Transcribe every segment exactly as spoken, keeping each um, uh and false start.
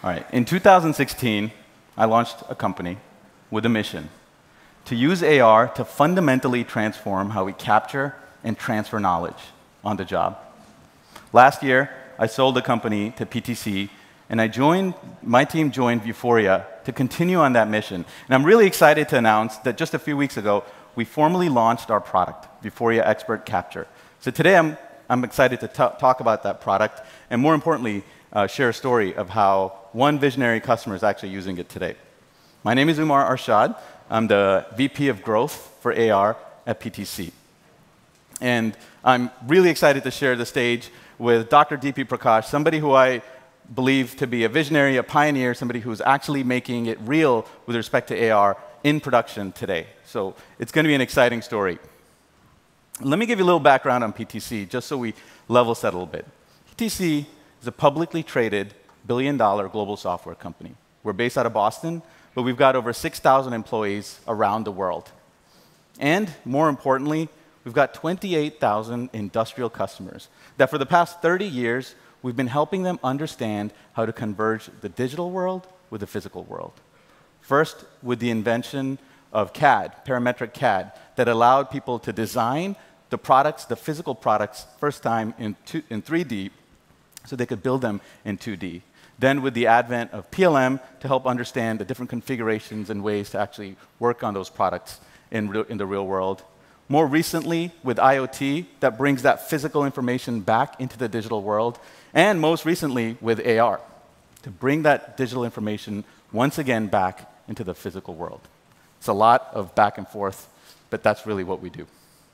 All right. In two thousand sixteen, I launched a company with a mission to use A R to fundamentally transform how we capture and transfer knowledge on the job. Last year, I sold the company to P T C, and I joined, my team joined Vuforia to continue on that mission. And I'm really excited to announce that just a few weeks ago, we formally launched our product, Vuforia Expert Capture. So today, I'm, I'm excited to talk about that product, and more importantly, uh, share a story of how one visionary customer is actually using it today. My name is Umar Arshad. I'm the V P of Growth for A R at P T C. And I'm really excited to share the stage with Doctor D P Prakash, somebody who I believe to be a visionary, a pioneer, somebody who's actually making it real with respect to A R in production today. So it's going to be an exciting story. Let me give you a little background on P T C, just so we level set a little bit. P T C is a publicly traded billion dollar global software company. We're based out of Boston, but we've got over six thousand employees around the world. And more importantly, we've got twenty-eight thousand industrial customers that for the past thirty years, we've been helping them understand how to converge the digital world with the physical world. First, with the invention of C A D, parametric C A D, that allowed people to design the products, the physical products, first time in, two, in three D, so they could build them in two D. Then with the advent of P L M to help understand the different configurations and ways to actually work on those products in, in the real world. More recently, with I O T, that brings that physical information back into the digital world. And most recently, with A R, to bring that digital information once again back into the physical world. It's a lot of back and forth, but that's really what we do.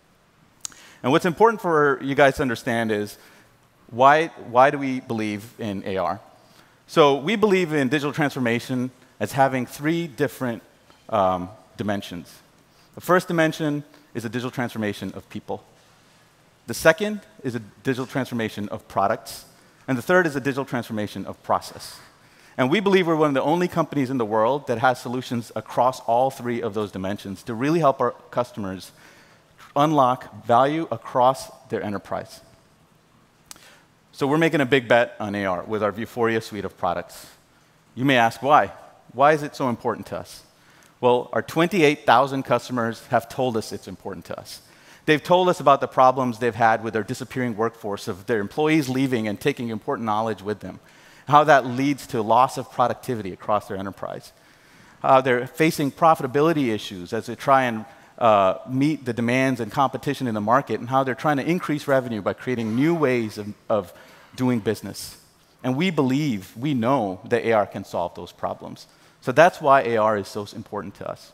And what's important for you guys to understand is why, why do we believe in A R? So we believe in digital transformation as having three different um, dimensions. The first dimension is a digital transformation of people. The second is a digital transformation of products. And the third is a digital transformation of process. And we believe we're one of the only companies in the world that has solutions across all three of those dimensions to really help our customers unlock value across their enterprise. So we're making a big bet on A R with our Vuforia suite of products. You may ask why. Why is it so important to us? Well, our twenty-eight thousand customers have told us it's important to us. They've told us about the problems they've had with their disappearing workforce, of their employees leaving and taking important knowledge with them, how that leads to loss of productivity across their enterprise. Uh, they're facing profitability issues as they try and uh, meet the demands and competition in the market, and how they're trying to increase revenue by creating new ways of, of doing business. And we believe, we know that A R can solve those problems. So that's why A R is so important to us.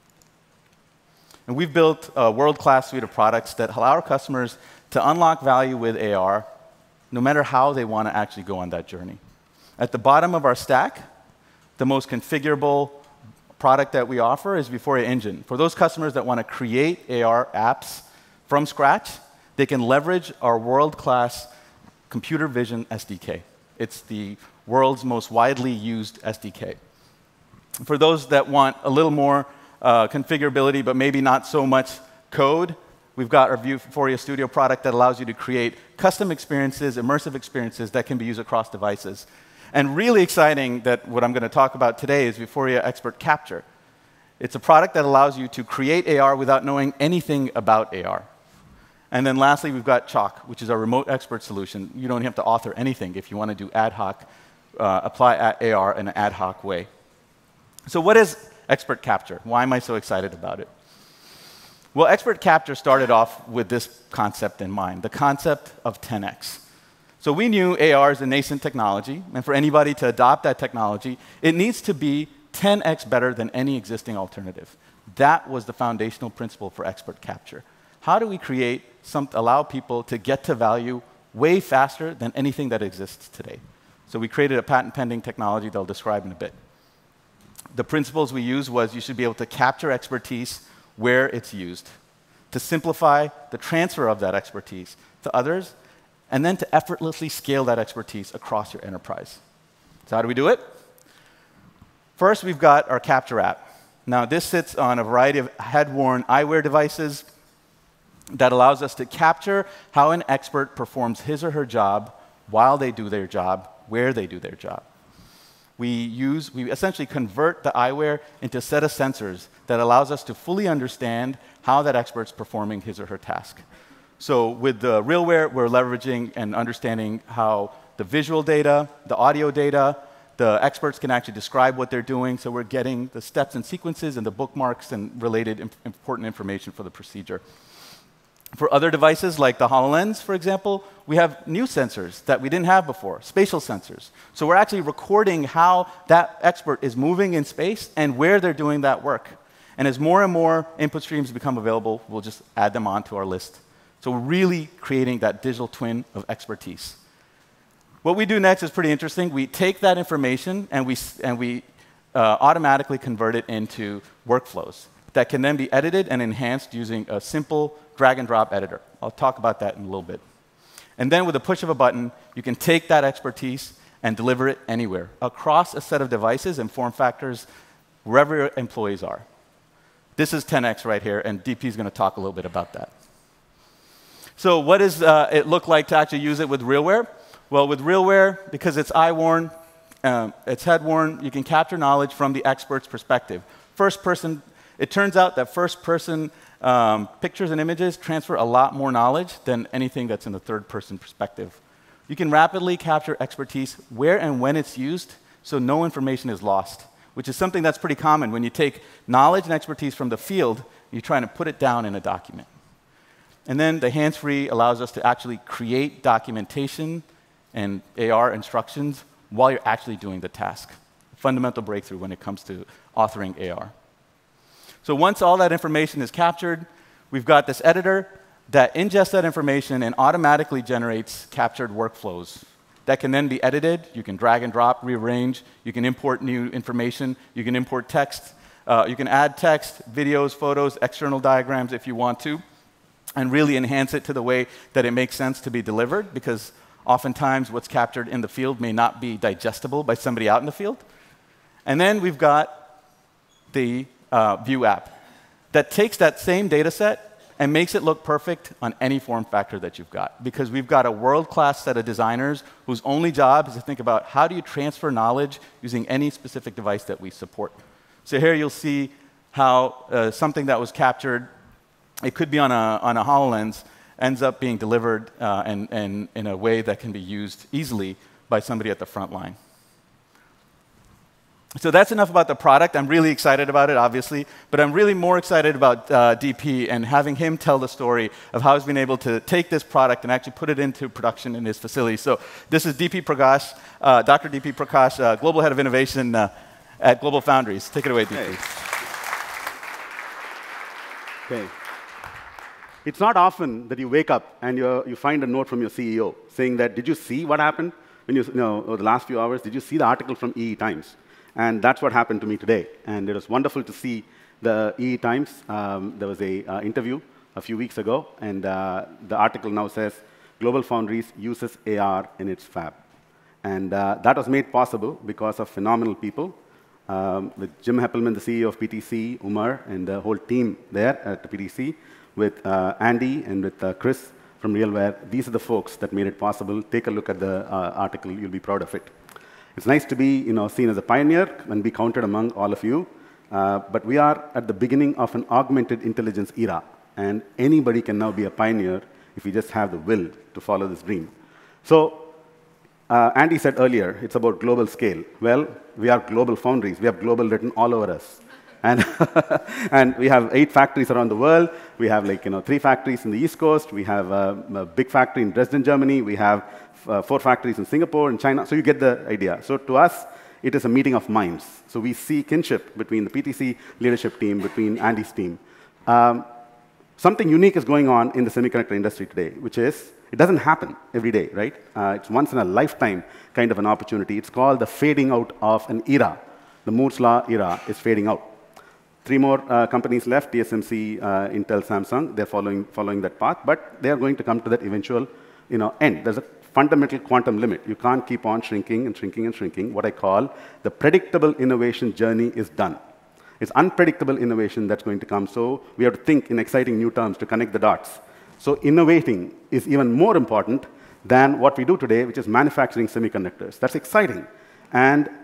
And we've built a world-class suite of products that allow our customers to unlock value with A R, no matter how they want to actually go on that journey. At the bottom of our stack, the most configurable product that we offer is Vuforia Engine. For those customers that want to create A R apps from scratch, they can leverage our world-class computer vision S D K. It's the world's most widely used S D K. For those that want a little more uh, configurability, but maybe not so much code, we've got our Vuforia Studio product that allows you to create custom experiences, immersive experiences that can be used across devices. And really exciting that what I'm going to talk about today is Vuforia Expert Capture. It's a product that allows you to create A R without knowing anything about A R. And then lastly, we've got Chalk, which is our remote expert solution. You don't have to author anything if you want to do ad hoc, uh, apply A R in an ad hoc way. So what is Expert Capture? Why am I so excited about it? Well, Expert Capture started off with this concept in mind, the concept of ten X. So we knew A R is a nascent technology, and for anybody to adopt that technology, it needs to be ten X better than any existing alternative. That was the foundational principle for Expert Capture. How do we create some, allow people to get to value way faster than anything that exists today? So we created a patent-pending technology that I'll describe in a bit. The principles we used was you should be able to capture expertise where it's used, to simplify the transfer of that expertise to others, and then to effortlessly scale that expertise across your enterprise. So how do we do it? First, we've got our Capture app. Now, this sits on a variety of head-worn eyewear devices that allows us to capture how an expert performs his or her job while they do their job, where they do their job. we use, we essentially convert the eyewear into a set of sensors that allows us to fully understand how that expert's performing his or her task. So with the RealWear, we're leveraging and understanding how the visual data, the audio data, the experts can actually describe what they're doing, so we're getting the steps and sequences and the bookmarks and related imp important information for the procedure. For other devices, like the HoloLens, for example, we have new sensors that we didn't have before, spatial sensors. So we're actually recording how that expert is moving in space and where they're doing that work. And as more and more input streams become available, we'll just add them onto our list. So we're really creating that digital twin of expertise. What we do next is pretty interesting. We take that information and we, and we uh, automatically convert it into workflows that can then be edited and enhanced using a simple drag and drop editor. I'll talk about that in a little bit. And then with the push of a button, you can take that expertise and deliver it anywhere, across a set of devices and form factors, wherever your employees are. This is ten X right here, and D P is going to talk a little bit about that. So what does uh, it look like to actually use it with RealWear? Well, with RealWear, because it's eye-worn, um, it's head-worn, you can capture knowledge from the expert's perspective. First person, it turns out that first-person um, pictures and images transfer a lot more knowledge than anything that's in the third-person perspective. You can rapidly capture expertise where and when it's used, so no information is lost, which is something that's pretty common. When you take knowledge and expertise from the field, you're trying to put it down in a document. And then the hands-free allows us to actually create documentation and A R instructions while you're actually doing the task. A fundamental breakthrough when it comes to authoring A R. So once all that information is captured, we've got this editor that ingests that information and automatically generates captured workflows that can then be edited. You can drag and drop, rearrange. You can import new information. You can import text. Uh, you can add text, videos, photos, external diagrams if you want to, and really enhance it to the way that it makes sense to be delivered, because oftentimes what's captured in the field may not be digestible by somebody out in the field. And then we've got the uh, View app that takes that same data set and makes it look perfect on any form factor that you've got, because we've got a world-class set of designers whose only job is to think about how do you transfer knowledge using any specific device that we support. So here you'll see how uh, something that was captured, it could be on a, on a HoloLens, ends up being delivered uh, and, and in a way that can be used easily by somebody at the front line. So that's enough about the product. I'm really excited about it, obviously, but I'm really more excited about uh, D P and having him tell the story of how he's been able to take this product and actually put it into production in his facility. So this is D P Prakash, uh, Doctor D P Prakash, uh, Global Head of Innovation uh, at GlobalFoundries. Take it away, D P. Hey. Okay. It's not often that you wake up and you you find a note from your C E O saying that, did you see what happened when you, you know, over the last few hours? Did you see the article from E E Times? And that's what happened to me today. And it was wonderful to see the E E Times. Um, there was an uh, interview a few weeks ago, and uh, the article now says, GlobalFoundries uses A R in its fab. And uh, that was made possible because of phenomenal people, um, with Jim Heppelman, the C E O of P T C, Umar, and the whole team there at the P T C, with uh, Andy and with uh, Chris from RealWear. These are the folks that made it possible. Take a look at the uh, article. You'll be proud of it. It's nice to be you know, seen as a pioneer and be counted among all of you. Uh, but we are at the beginning of an augmented intelligence era. And anybody can now be a pioneer if you just have the will to follow this dream. So uh, Andy said earlier, it's about global scale. Well, we are GlobalFoundries. We have global written all over us. And, and we have eight factories around the world. We have like, you know, three factories in the East Coast. We have a, a big factory in Dresden, Germany. We have uh, four factories in Singapore and China. So you get the idea. So to us, it is a meeting of minds. So we see kinship between the P T C leadership team, between Andy's team. Um, something unique is going on in the semiconductor industry today, which is, it doesn't happen every day, right? Uh, it's once in a lifetime kind of an opportunity. It's called the fading out of an era. The Moore's Law era is fading out. Three more uh, companies left, T S M C, uh, Intel, Samsung. They're following, following that path, but they are going to come to that eventual you know, end. There's a fundamental quantum limit. You can't keep on shrinking and shrinking and shrinking. What I call the predictable innovation journey is done. It's unpredictable innovation that's going to come, so we have to think in exciting new terms to connect the dots. So innovating is even more important than what we do today, which is manufacturing semiconductors. That's exciting. And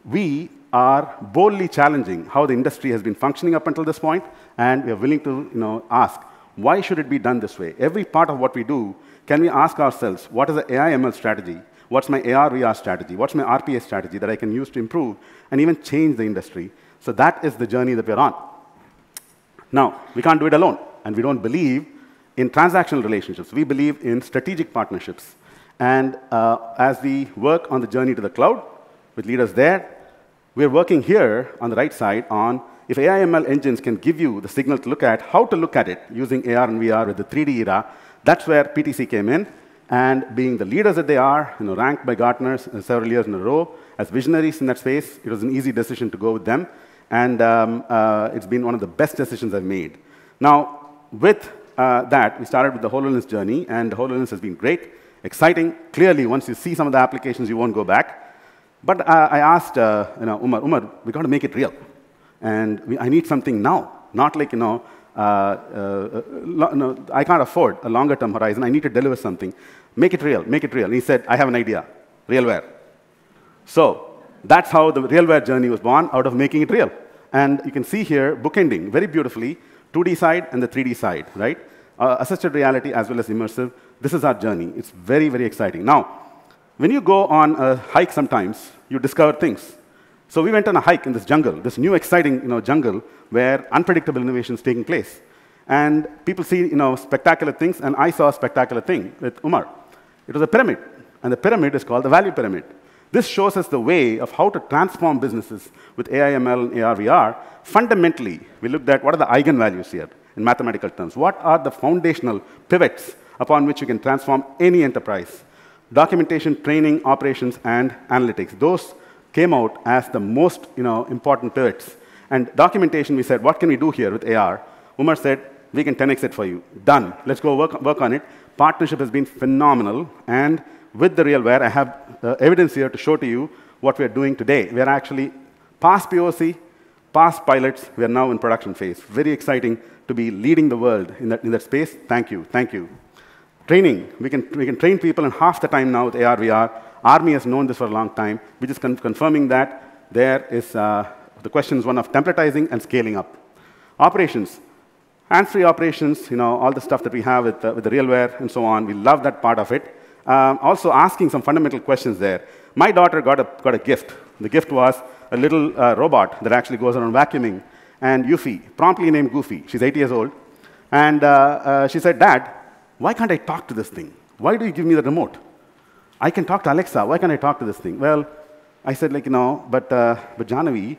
we are boldly challenging how the industry has been functioning up until this point, and we are willing to you know, ask, why should it be done this way? Every part of what we do, can we ask ourselves, what is the A I M L strategy? What's my A R V R strategy? What's my R P A strategy that I can use to improve and even change the industry? So that is the journey that we're on. Now, we can't do it alone, and we don't believe in transactional relationships. We believe in strategic partnerships. And uh, as we work on the journey to the cloud with leaders there, we're working here on the right side on if A I M L engines can give you the signal to look at, how to look at it using A R and V R with the three D era. That's where P T C came in. And being the leaders that they are, you know, ranked by Gartner several years in a row as visionaries in that space, it was an easy decision to go with them. And um, uh, it's been one of the best decisions I've made. Now, with uh, that, we started with the HoloLens journey, and HoloLens has been great, exciting. Clearly, once you see some of the applications, you won't go back. But uh, I asked uh, you know, Umar, Umar, we got to make it real. And we, I need something now, not like, you know, uh, uh, no, I can't afford a longer-term horizon. I need to deliver something. Make it real, make it real. And he said, I have an idea, RealWear. So that's how the RealWear journey was born, out of making it real. And you can see here, bookending very beautifully, two D side and the three D side, right? Uh, assisted reality as well as immersive. This is our journey. It's very, very exciting. Now, when you go on a hike sometimes, you discover things. So we went on a hike in this jungle, this new exciting you know, jungle where unpredictable innovation is taking place. And people see you know, spectacular things, and I saw a spectacular thing with Umar. It was a pyramid, and the pyramid is called the value pyramid. This shows us the way of how to transform businesses with A I M L and A R V R. Fundamentally, we looked at what are the eigenvalues here in mathematical terms. What are the foundational pivots upon which you can transform any enterprise? Documentation, training, operations, and analytics. Those came out as the most you know, important pivots. And documentation, we said, what can we do here with A R? Umar said, we can ten X it for you. Done. Let's go work, work on it. Partnership has been phenomenal. And with the RealWear, I have uh, evidence here to show to you what we are doing today. We are actually past P O C, past pilots. We are now in production phase. Very exciting to be leading the world in that, in that space. Thank you. Thank you. Training. We can, we can train people in half the time now with A R V R. Army has known this for a long time. We're just con confirming that there is uh, the question is one of templatizing and scaling up. Operations. Hands-free operations, you know, all the stuff that we have with, uh, with the RealWear and so on. We love that part of it. Um, also asking some fundamental questions there. My daughter got a, got a gift. The gift was a little uh, robot that actually goes around vacuuming. And Yuffie, promptly named Goofy. She's eight years old. And uh, uh, she said, Dad, why can't I talk to this thing? Why do you give me the remote? I can talk to Alexa. Why can't I talk to this thing? Well, I said, like, you know, but, uh, but Jahnavi,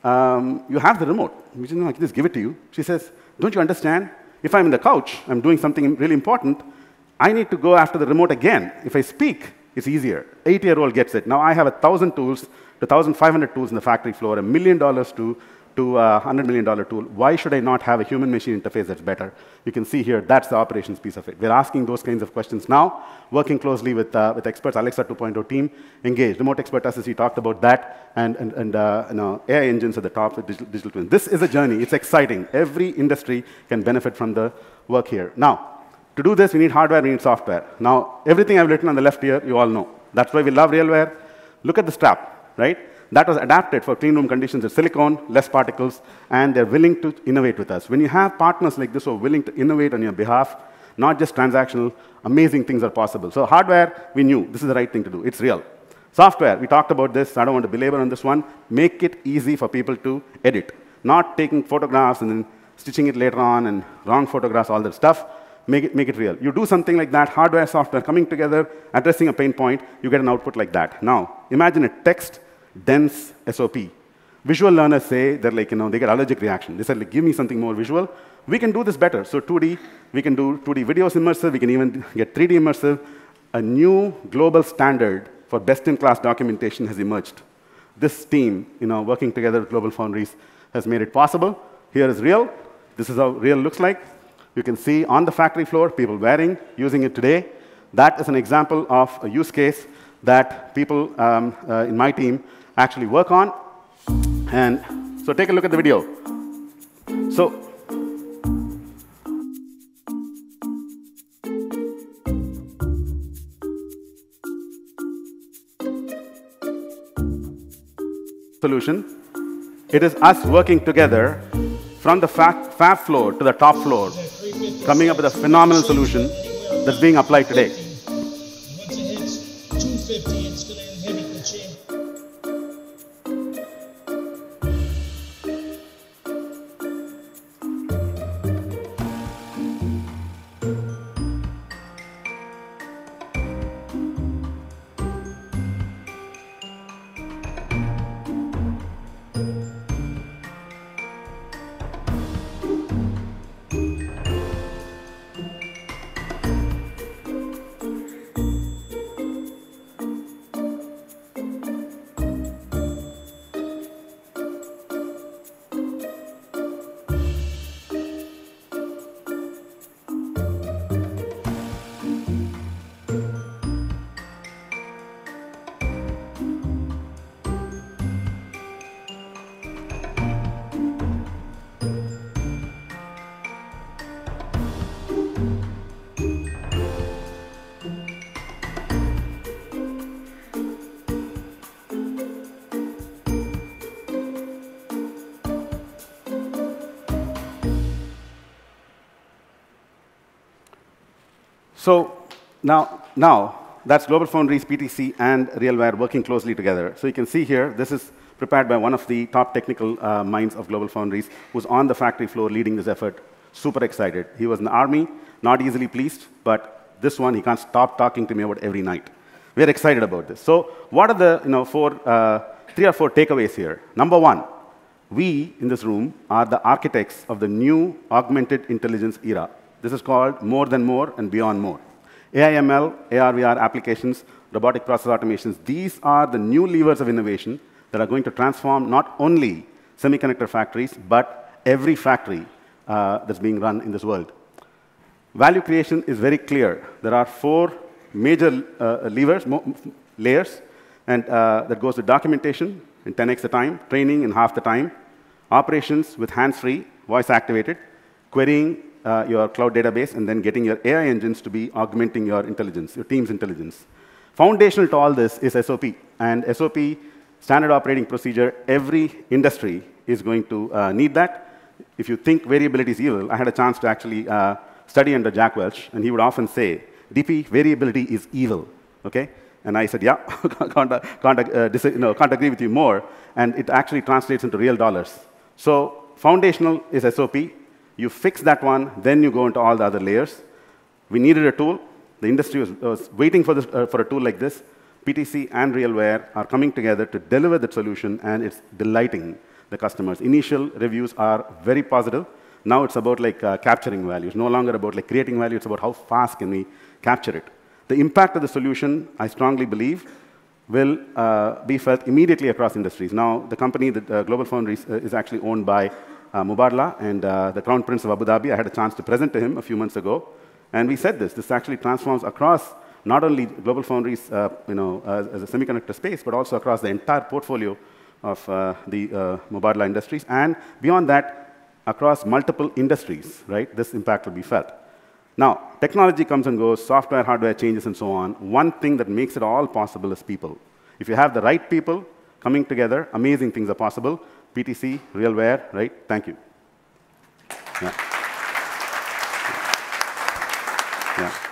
um, you have the remote. We said, no, I can just give it to you. She says, don't you understand? If I'm in the couch, I'm doing something really important, I need to go after the remote again. If I speak, it's easier. Eight-year-old gets it. Now I have a thousand tools, to one thousand five hundred tools in the factory floor, a million dollars to to a one hundred million dollar tool. Why should I not have a human-machine interface that's better? You can see here, that's the operations piece of it. We're asking those kinds of questions now, working closely with, uh, with experts, Alexa two point oh team, engaged. Remote expert S S E talked about that, and, and, and uh, you know, A I engines at the top with digital, digital twins. This is a journey. It's exciting. Every industry can benefit from the work here. Now, to do this, we need hardware, we need software. Now, everything I've written on the left here, you all know. That's why we love RealWear. Look at the strap, right? That was adapted for clean room conditions. It's silicone, less particles, and they're willing to innovate with us. When you have partners like this who are willing to innovate on your behalf, not just transactional, amazing things are possible. So hardware, we knew this is the right thing to do. It's real. Software, we talked about this. I don't want to belabor on this one. Make it easy for people to edit. Not taking photographs and then stitching it later on and wrong photographs, all that stuff. Make it, make it real. You do something like that, hardware, software coming together, addressing a pain point, you get an output like that. Now, imagine a text dense S O P. Visual learners say they're like, you know, they get allergic reaction. They said, like, give me something more visual. We can do this better. So two D, we can do two D videos immersive. We can even get three D immersive. A new global standard for best-in-class documentation has emerged. This team, you know, working together with GlobalFoundries has made it possible. Here is Real. This is how Real looks like. You can see on the factory floor, people wearing, using it today. That is an example of a use case that people um, uh, in my team actually work on. And so take a look at the video. So solution. It is us working together from the fab, fab floor to the top floor, coming up with a phenomenal solution that's being applied today. Once it hits two fifty, it's going to inhibit the chain. So now, now that's GlobalFoundries, P T C, and RealWear working closely together. So you can see here, this is prepared by one of the top technical uh, minds of GlobalFoundries, who's on the factory floor leading this effort. Super excited. He was in the army, not easily pleased, but this one, he can't stop talking to me about every night. We're excited about this. So what are the you know, four, uh, three or four takeaways here? Number one, we in this room are the architects of the new augmented intelligence era. This is called more than more and beyond more. A I M L, A R V R applications, robotic process automations, these are the new levers of innovation that are going to transform not only semiconductor factories, but every factory uh, that's being run in this world. Value creation is very clear. There are four major uh, levers, layers, and uh, that goes to documentation in ten X the time, training in half the time, operations with hands-free, voice-activated, querying uh, your cloud database, and then getting your A I engines to be augmenting your intelligence, your team's intelligence. Foundational to all this is S O P, and S O P, standard operating procedure, every industry is going to uh, need that. If you think variability is evil, I had a chance to actually uh, study under Jack Welch, and he would often say, D P, variability is evil, okay? And I said, yeah, can't, can't, uh, dis no, can't agree with you more, and it actually translates into real dollars. So foundational is S O P. You fix that one, then you go into all the other layers. We needed a tool. The industry was, was waiting for, this, uh, for a tool like this. P T C and RealWear are coming together to deliver that solution, and it's delighting the customers. Initial reviews are very positive. Now it's about like uh, capturing value. It's no longer about like creating value. It's about how fast can we capture it. The impact of the solution, I strongly believe, will uh, be felt immediately across industries. Now, the company, that uh, GlobalFoundries, uh, is actually owned by uh, Mubarla and uh, the Crown Prince of Abu Dhabi. I had a chance to present to him a few months ago, and we said this. This actually transforms across not only GlobalFoundries, uh, you know, as, as a semiconductor space, but also across the entire portfolio of uh, the uh, Mubarla Industries, and beyond that, across multiple industries, right? This impact will be felt. Now, technology comes and goes, software, hardware changes, and so on. One thing that makes it all possible is people. If you have the right people coming together, amazing things are possible. P T C, RealWear, right? Thank you. Yeah. Yeah.